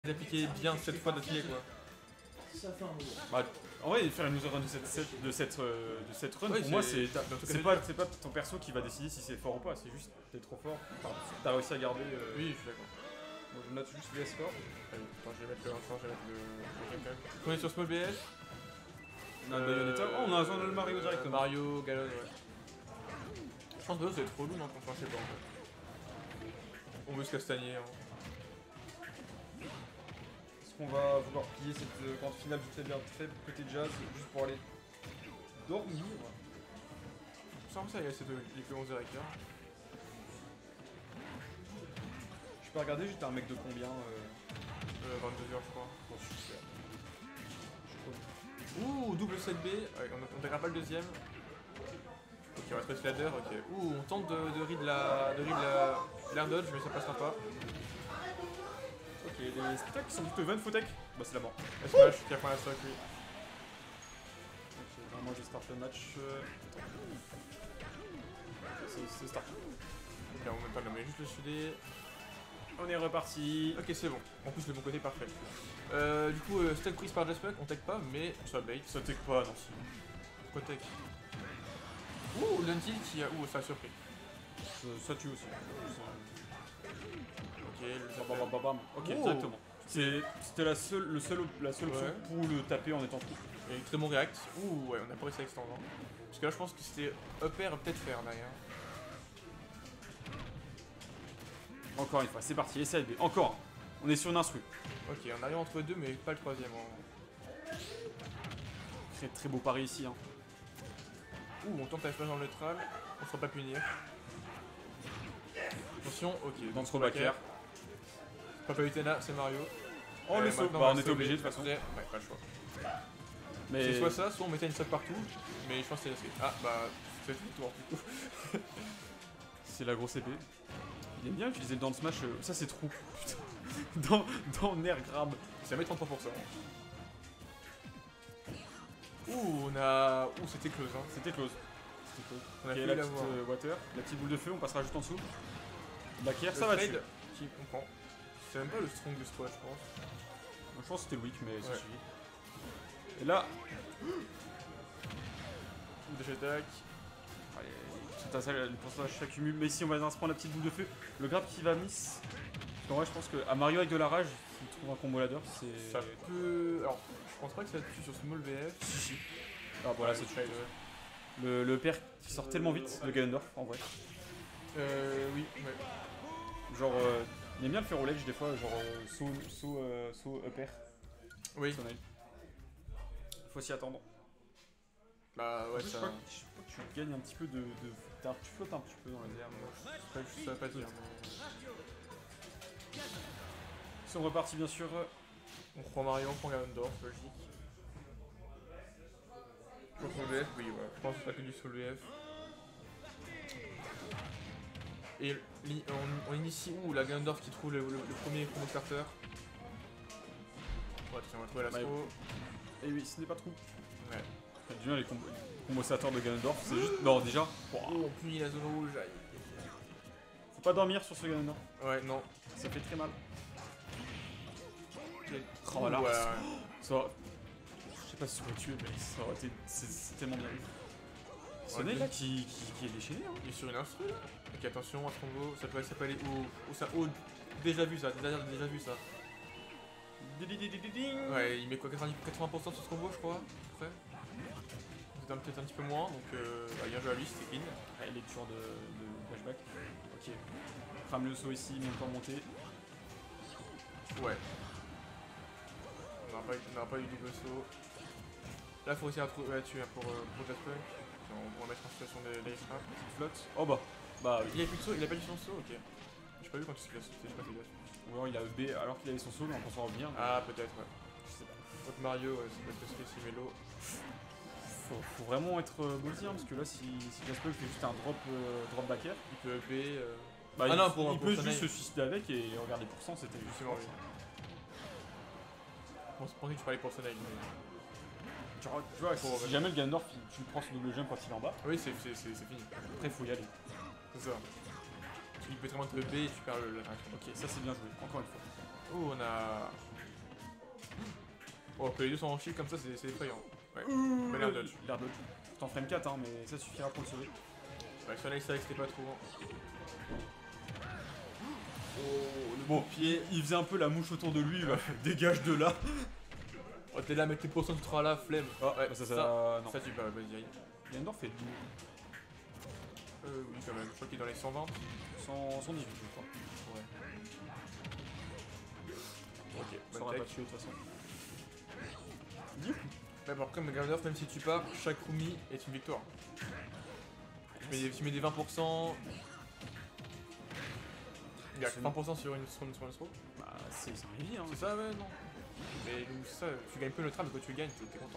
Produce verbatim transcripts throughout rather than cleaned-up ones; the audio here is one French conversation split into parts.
d'appliquer bien cette fois d'affilée quoi. Ça fait un moment. Bah, en vrai, faire une loser run de cette, cette- de cette, euh, de cette run, Ouais, pour moi, c'est- c'est dans tout cas, c'est pas, c'est pas ton perso qui va décider si c'est fort ou pas, c'est juste t'es trop fort. Enfin, t'as réussi à garder. euh, Oui, je suis d'accord. Moi, je note juste les scores. Allez, attends, je vais mettre le attends, je vais mettre le. le quand même. On est sur Small B F. On a le Bayonetta. Oh, on a un le Mario directement. Mario, Galon, ouais. Je pense que ça va être trop lourd, non, enfin, je sais pas en fait. On veut se castagner. Hein. Est-ce qu'on va vouloir plier cette euh, grande finale du très bien fait côté jazz juste pour aller dormir? Ça, ça, il y a les plus onze heures quinze. Je peux regarder, j'étais un mec de combien euh... Euh, vingt-deux heures, je crois. Bon, super. Ouh, double sept B. Ouais, on ne verra pas le deuxième. Ok, on va trouver ladder, ok. Ouh, on tente de, de read la. de read la. l'air dodge, mais ça passera pas. Ok, les spectacles qui sont plutôt van Fotech. Bah, c'est la mort. La smash qui apprend la stock, lui. Ok, bah, moi je start le match. Euh... C'est c'est start. Ok, en même temps, on met juste le sudé. On est reparti. Ok, c'est bon. En plus, le bon côté, parfait. Euh, du coup, euh, stun prise par Jaspunk, on tech pas, mais ça bait. Ça tech pas, non, si. Pourquoi tech? Ouh, l'until qui a. Ouh, ça a surpris. Ça, ça tue aussi. Ok, le Bam, bam, bam, bam. Ok, Oh. directement. C'est- C'était la seule, le seul, la seule option Ouais. pour le taper en étant trou. Et très bon react. Ouh, ouais, on a pas réussi à extendre. hein. Parce que là, je pense que c'était up air, peut-être faire derrière. Encore une fois, c'est parti, S L B. Encore. On est sur une instru. Ok, on arrive entre deux, mais pas le troisième. Hein. Très très beau pari ici. Hein. Ouh, on tente la flash dans le neutral, on se fera pas punir. Attention, ok. Dans ce backer. Papa Utena, c'est Mario. Oh Euh, le saut. maintenant, Bah va on était sauver, obligé de toute façon. après, Ouais, pas le choix. Mais C'est soit ça, soit on mettait une stock partout, mais je pense que c'est la suite. Ah, bah, c'est tout le tour du coup. c'est la grosse épée. Il aime bien utiliser le down smash. euh, Ça c'est trou. Putain. Dans, dans Nair grab. Ça met trente-trois pour cent. Ouh, on a. Ouh, c'était close, hein. C'était close. C'était close. On a Ok, failli la petite l'avoir. euh, water, la petite boule de feu, on passera juste en dessous. Backer, Le ça va trade tuer. qui comprend. C'est même pas le strongest squad, je pense. Moi, je pense que c'était le weak, mais ça Ouais. suffit. Et là, Dash attack. allez, c'est à ça, le pourcentage s'accumule. Mais ici, on va se prendre la petite boule de feu. Le grab qui va miss. Parce qu'en vrai, je pense qu'à Mario avec de la rage, s'il trouve un combo ladder, c'est. Ça peut. Alors, je pense pas que ça tue sur Small V F. Si, si. Ah, voilà, c'est le tout. trade, ouais. Le, le père qui sort tellement vite, le Ganondorf, en vrai. Euh, oui, ouais. Genre, euh, il aime bien le faire au ledge des fois, genre euh, saut, saut, euh, saut up air. Oui. Personnel. Faut s'y attendre. Bah, En ouais, plus, ça. je, crois que, je crois que tu gagnes un petit peu de. de t'as- tu flottes un petit peu dans les airs. mais- C'est pas juste ça, pas dire. Ils sont repartis, bien sûr. On prend Mario, on prend Ganondorf, logique. Sur Soul V F, oui, ouais. Je pense que c'est pas que du Soul V F. Et li- on, on initie où la Ganondorf qui trouve le, le, le premier combo starter. Ouais, tiens, on va trouver la Ouais. throw. Et oui, ce n'est pas trop. Ouais. Du bien les combos combosateurs de Ganondorf, c'est juste. Non, déjà, Oh, on punit la zone rouge. Aïe. faut pas dormir sur ce Ganondorf. Ouais, non. Ça fait très mal. Oh, voilà. ouais, ouais. Ça. Je sais pas si ça aurait tué, mais ça aurait été. C'est c'est tellement bien. Sonnet Ouais, là qui, qui, qui est déchaîné. Hein. Il est sur une instru là. Ok, attention à ce combo. Ça peut, ça peut aller au. au, ça, au déjà vu ça, déjà, déjà vu ça. Ouais, il met quoi, quatre-vingts pour cent sur ce combo, je crois. Après. Peut-être un, peut un petit peu moins, donc euh, bah, bien joué à lui, c'était clean. Ouais, lecture de, de flashback. Ok. Crame le saut ici, même pas monté. Ouais. On n'aura pas, on n'aura pas eu double saut. Là, faut réussir à trouver là-dessus hein, pour, euh, pour Jaspunk. On va mettre en situation de l'ace trap. Flotte. Oh bah. Bah oui. Il a plus de saut, il a pas eu son saut, ok. J'ai pas vu quand il a sauté, j'ai pas fait gaffe. Ou alors il a E B alors qu'il avait son saut, mais on pense en revenir. mais Ah, peut-être, ouais. Je sais pas. Contre Mario, ouais, ça peut être Space Mello. Faut, faut vraiment être euh, ballsy, hein, parce que là, si, si Jaspunk fait juste un drop, euh, drop backer, Il peut E P. Euh... bah, Ah il, non, pour- il pour peut Sonai. juste se suicider avec et regarder pour cent, c'était juste Justement, oui. Bon, c'est pensé que tu parlais pour Sonai, mais. Tu vois, tu vois, si, Pour- si jamais le Ganondorf, il- tu le prends son double jump quand il est en bas, Oui, c'est c'est- c'est- c'est fini. après faut y aller. C'est ça. Il peut tellement te E P et tu perds le- la réaction. Ok, ça c'est bien joué, encore une fois. Oh, on a. Oh, que les deux sont en shield comme ça, c'est c'est effrayant. Ouais. Ouh, Bah, l'air dodge. L'air dodge. T'en frame quatre, hein, mais ça suffira pour le sauver. Ouais, sur là, c'est vrai que c'était pas trop. Oh, le Bon, bon pied. il faisait un peu la mouche autour de lui, il va dégage de là. Oh, t'es là, mec, tes pourcents, tu seras là, flemme. Ah, ouais, bah ça, ça, ça, non. ça, tu peux, vas-y, aille. Ganondorf fait Euh, oui, quand même, je crois qu'il est dans les cent vingt. cent, cent dix-huit, je crois. Ouais. Ok, Ça bonne aurait pas tech. tué de toute façon. Ouais, bon, comme Ganondorf, même si tu pars, chaque roomie est une victoire. Tu mets des, tu mets des vingt pour cent. Il y a C'est vingt pour cent sur une, sur une, sur une throw. Bah, c'est c'est un heavy, hein. C'est ça, ouais, non. Mais donc, c'est ça, tu gagnes peu le trap, mais quand tu gagnes, t'es t'es content.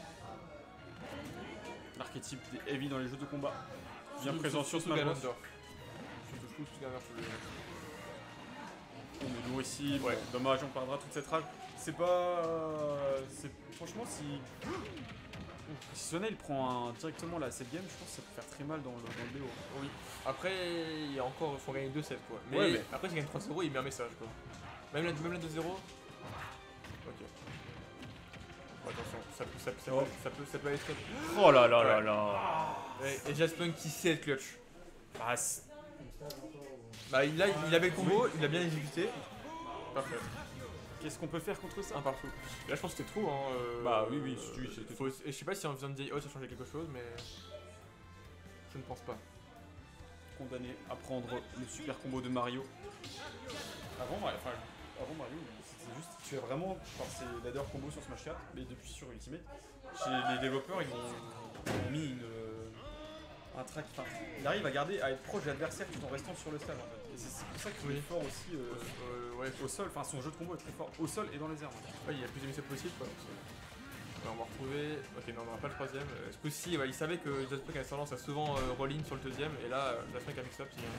L'archétype des heavy dans les jeux de combat. Bien Surtout- présent sur surtout Smash Bros. Ganondorf. Surtout, je trouve que Ganondorf, je le- On est lourd ici, Ouais. bon, dommage, on perdra toute cette rage. C'est pas. c'est Franchement, si. Si Sonel prend un- directement la sept game, je pense que ça peut faire très mal dans le, dans le B O. Oui. Après, il y a encore, faut gagner deux sept quoi. Mais, Ouais, mais- après, s'il gagne trois zéro, il met un message quoi. Même la, même la deux zéro. Ok. Bon, attention, ça peut, ça, peut- ça, Oh. peut, ça, peut, ça peut aller très. Oh là là là Ouais. là. Ouais, et Jaspunk qui sait le clutch. Bah, c'est- Bah, il, a, il avait le combo, il a bien exécuté. Parfait. Qu'est-ce qu'on peut faire contre ça? Un partout. Là, je pense que c'était trop. Hein, euh, Bah, oui, oui, si tu- c'était faut- Et je sais pas si en faisant de oh, ça changeait quelque chose, mais. Je ne pense pas. Condamné à prendre le super combo de Mario. Avant, Mario- enfin, avant Mario, c'est juste, tu as vraiment, enfin, c'est ladder combo sur Smash quatre, mais depuis sur Ultimate, chez les développeurs, ils ont, ils ont mis une, euh, un track, enfin, il arrive à garder, à être proche de l'adversaire tout en restant sur le stage en fait. Et c'est c'est pour ça qu'il Oui. est fort aussi euh, Euh, ouais, au sol, enfin son jeu de combo est très fort au sol et dans les airs. en fait. ouais, il y a plus de mix-up possible quoi. donc c'est- Ouais, on va retrouver. Ok, non, on n'aura pas le troisième. Euh, Ce coup-ci, ouais, il savait que Jaspunk avait tendance à souvent euh, roll-in sur le deuxième, et là, euh, Jaspunk a mix-up, c'est bien.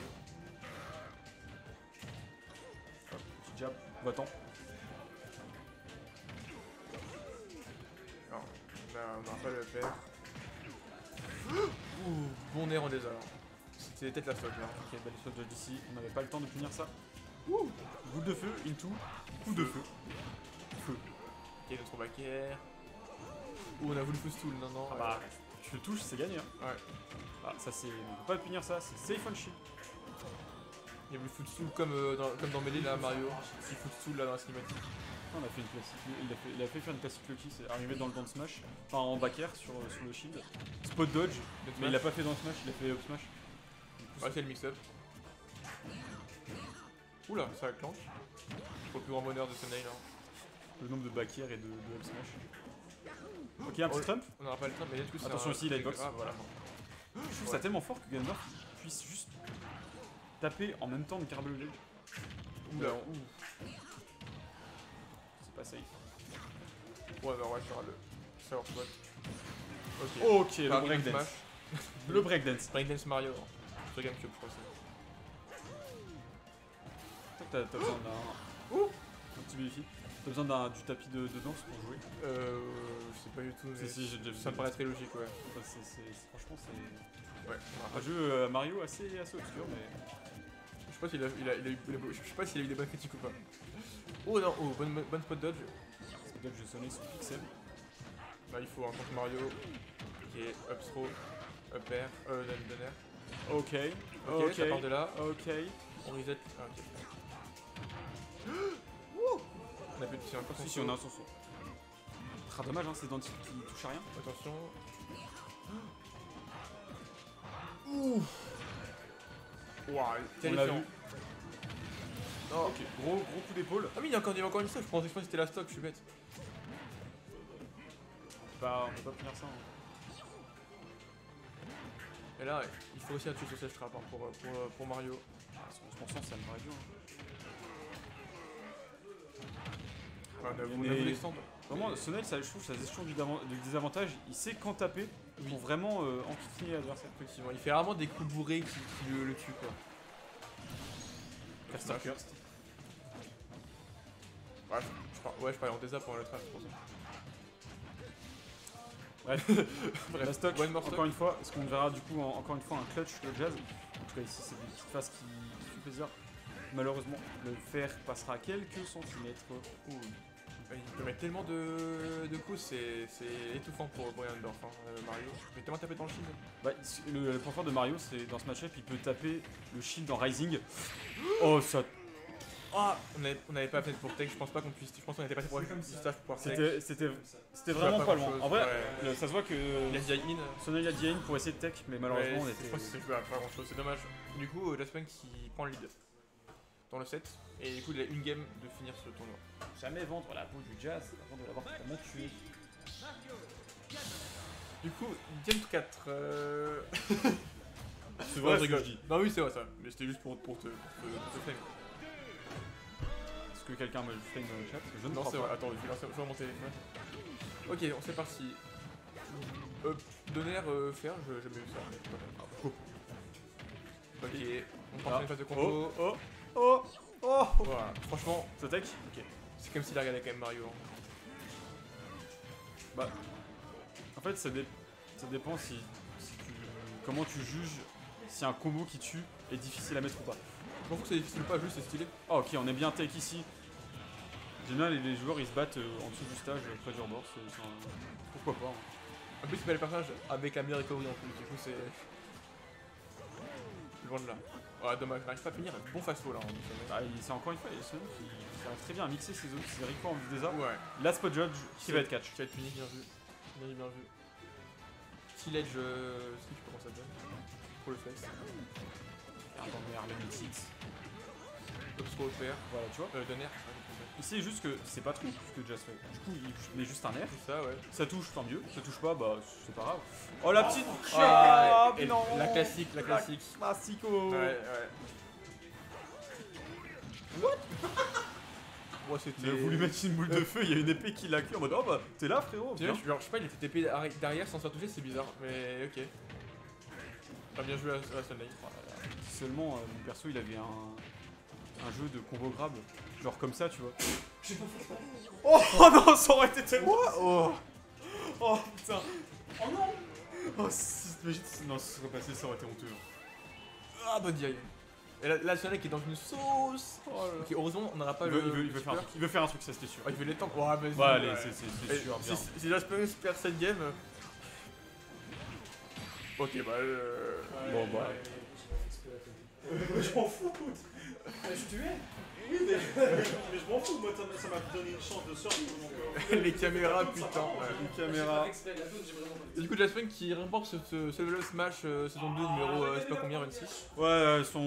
Hop, petit jab, va-t'en. Non, on a- on n'aura pas le père. Ouh, bon air en désordre. C'était peut-être la stock là. Ok, belle shot de d'ici, on n'avait pas le temps de punir ça. Ouh, goutte de feu, into, coup de feu. Feu. Ok, notre backer. Ouh, on a voulu footstool, non, non. Ah ouais. bah, tu le touches, c'est gagné. Hein. Ouais. Ah, ça c'est. On peut pas punir ça, c'est safe on shield. Il y a voulu footstool comme, euh, dans, comme dans Melee là, Mario. Si footstool là dans la cinématique. On a fait une classique. Il a fait, il a fait faire une classique Lucky, c'est arrivé dans le down smash. Enfin en back air sur, sur le shield. Spot dodge, mais il l'a pas fait dans le smash, il a fait up smash. Du coup, Ouais, c'est le mix-up. Oula, ça clenche. Pour le plus grand bonheur de ce nail. Hein. le nombre de back air et de, de up smash. Ok, un petit Oh, trump. On n'aura pas le temps, mais du coup, c'est Attention un- aussi, il a hitbox. Ah, voilà. Je trouve Ouais. ça tellement fort que Ganondorf puisse juste taper en même temps de Carbon Blade. Oula. Ouh. C'est pas safe. Ouais, non, ouais, ça aura le. Ça aura spot. Ok. Ok, le Par breakdance. smash. Le breakdance. Breakdance Mario. hein. Sur Gamecube, je crois. c'est- T'as t'as besoin d'un. Ouh. Un petit bénéfice. T'as besoin d'un- du tapis de, de danse pour jouer. Euh. Je sais pas du tout, mais. Si, si, j'ai déjà vu Ça ça. me paraît très logique, ouais. Bah, c'est- c'est- c'est- franchement, c'est Ouais. on aura pas un jeu euh, Mario assez, assez obscur, mais. Je sais pas s'il a, il a, il a eu, il a- je sais pas s'il a eu des bonnes critiques ou pas. Oh non, oh, bonne, bonne spot dodge. C'est peut-être que je sonnais sous pixel. Là, il faut un contre Mario qui est up throw, up air, euh, down, down air. Ok, Ok, ça part de là. ok. On reset. Ah, ok. On a plus de si, encore Si, son si, saut. on a un sonson. Très dommage, hein, c'est Dante qui touche à rien. Attention. Ouh. Ouah, On l'a terrifiant. vu. Oh. Ok, gros, gros coup d'épaule. Ah oui, il y a encore, il y a encore une stock. Je pensais que c'était la stock, je suis bête. Bah, on peut pas punir ça. hein. Et là, il faut aussi un tuer sur cette trap hein, pour, pour, pour Mario. Ah, onze pour cent, ça me paraît dur. hein. Ouais, on a, Il y a on a des- voulu l'extendre. Vraiment, Sonel, ça, je trouve, sa gestion du dava- du désavantage, il sait quand taper pour vraiment euh, enquiquiner l'adversaire. Effectivement, il fait rarement des coups bourrés qui, qui le, le tuent quoi. Caster Curse. Ouais, je, par... ouais, je parlais en désa pour le trap, c'est pour ça. Bref, Bref, la stock, one more stock. encore une fois, est-ce qu'on verra du coup en- encore une fois un clutch le jazz. En tout cas ici c'est des petites phases qui, qui font plaisir. malheureusement, le fer passera à quelques centimètres. Ouh. Il peut mettre tellement de, de coups, c'est c'est étouffant pour Brennendorf, hein, euh, Mario. Il peut tellement taper dans le shield. Bah, le, le point fort de Mario, c'est dans ce match-up, il peut taper le shield en Rising. Oh, ça. Ah, on n'avait pas fait pour tech, je pense pas qu'on puisse. Je pense qu'on était passé pour un stage pour pouvoir tech. C'était c'était- c'était Ça vraiment va pas pas loin. grand-chose, En vrai, ouais. le- ça se voit que Il a déjà in. Sono il a dit in pour essayer de tech, mais malheureusement, Ouais, on c'est- était. Je pense que c'est pas grand chose, c'est dommage. Du coup, Jasper qui prend le lead dans le set. Et du coup, il a une game de finir ce tournoi. Jamais vendre la peau du Jazz avant de l'avoir totalement tué. Du coup, game quatre. Euh... C'est Ouais, vrai, je ce que rigole. je dis. Non, oui, c'est vrai ça. Mais c'était juste pour, pour te, pour te, pour te frame. Est-ce que quelqu'un me flame dans le chat? Je ne Non, crois c'est pas. vrai. Attends, je vais lancer je vais mon téléphone. Ok, on c'est parti. Euh, donner, euh, faire, je- j'ai jamais vu ça. mais voilà. Ok, on part sur une phase de combo. Oh, oh, oh, oh. Voilà, franchement, Ça tech? ok. C'est comme s'il a regardé quand même Mario. hein. Bah, en fait, ça, dé- ça dépend si, si tu, comment tu juges si un combo qui tue est difficile à mettre ou pas. Je m'en fous que c'est difficile ou pas, juste c'est stylé. Ah, ok, on est bien tech ici. En général, les, les joueurs ils se battent euh, en dessous du stage, euh, près du rebord. c'est- c'est un- Pourquoi pas hein. En plus, c'est pas le personnage avec la meilleure recovery en plus, du coup c'est. Loin de là. Ouais, dommage, il n'arrive pas à finir un bon fast-fall là. en plus, Bah, il- c'est encore une fois, il qui qui arrive très bien à mixer ses, ses recos en vue des arts. Ouais. Là, spot judge qui va être catch. Qui va être puni, bien vu. Bien vu, bien vu. T-Ledge, euh, skip, comment ça donne pour le face. Attends, le mix. Obscuro au père. Voilà, tu vois. Euh, donner. Ici, c'est juste que c'est pas trop ce que Jazz fait. Du coup, il met juste un air. C'est ça, ouais. Ça touche, tant mieux. Ça touche pas, bah c'est pas grave. Oh la petite Ah, ah, et non. la classique, la classique. Classico. Ouais, ouais. What Ouais, c'était. Il a voulu mettre une boule de feu, il y a une épée qui l'a cuit en mode oh bah t'es là frérot. Tu vois, Bien. je, genre, je sais pas, il était T P arri- derrière sans se faire toucher, c'est bizarre, mais ok. T'as bien joué à, à la Sunlight. Seulement, euh, mon perso il avait un, un jeu de combo grab, genre comme ça tu vois. Oh, oh non, ça aurait été tellement. Oh Oh putain. Oh non. Oh si, t'imagines si- non, ce serait passé, ça aurait été honteux. Ah, bonne diaille. Et là, là, Sunlight qui est dans une sauce. Oh là là. Ok, heureusement, on n'aura pas Il le. veut, il veut- il veut le faire un super. truc. Il veut faire un truc, ça c'était sûr. Ah, il veut les temps. Ouais, vas-y. Ouais, allez, ouais. c'est c'est- c'est Et sûr, bien. Si, si Jasper perd cette game. euh, Ok, bah. Euh... Bon bah. Je m'en fous. Je tuais. Oui, mais, mais je m'en fous. Moi, ça m'a- ça m'a donné une chance de survivre. Donc, euh, Les caméras, ça putain. m'arrange. ouais. Les caméras. Et du coup, Jasper qui remporte ce, ce, ce level Smash euh, saison deux numéro, euh, je sais pas combien, vingt-six. Ouais, son